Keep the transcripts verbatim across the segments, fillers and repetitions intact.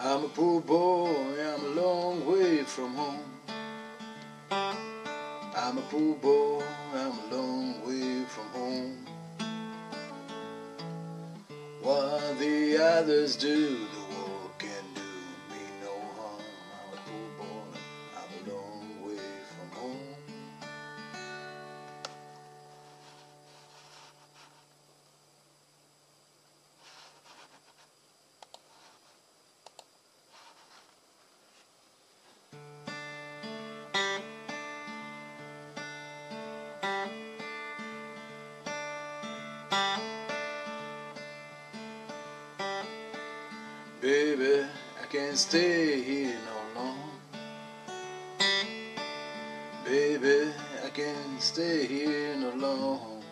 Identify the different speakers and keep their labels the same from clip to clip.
Speaker 1: I'm a poor boy, I'm a long way from home. I'm a poor boy, I'm a long way from home. What the others do, the world can do me no harm. I'm a poor boy, I'm a long way from home. Baby, I can't stay here no long. Baby, I can't stay here no long.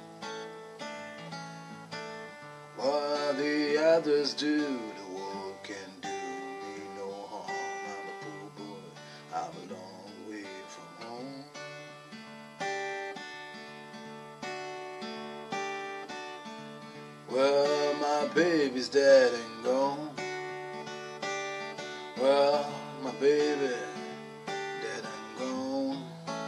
Speaker 1: What the others do, the world can do me no harm. I'm a poor boy, I'm a long way from home. Well, my baby's dead and gone. Well, my baby, dead and gone.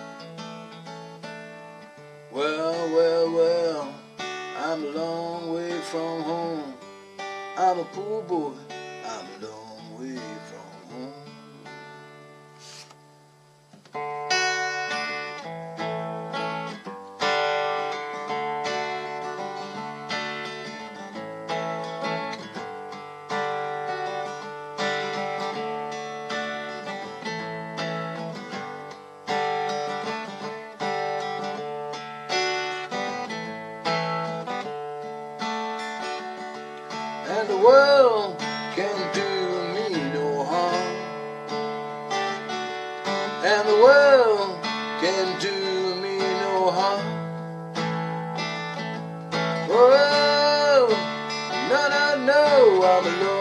Speaker 1: Well, well, well, I'm a long way from home. I'm a poor boy, I'm a long way from home. And the world can do me no harm. And the world can do me no harm. Oh, no, no, no, I'm alone.